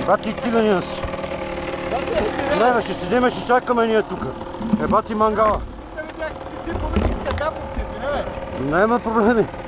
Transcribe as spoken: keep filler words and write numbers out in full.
Бати циганина си. Не бе, ще седиме, ще чакаме ние тук. Е, бати мангала. Няма проблеми.